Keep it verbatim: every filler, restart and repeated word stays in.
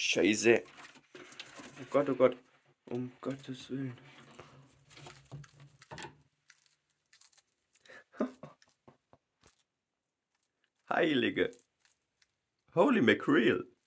Scheiße. Oh Gott, oh Gott. Um Gottes Willen. Heilige. Holy Mackerel.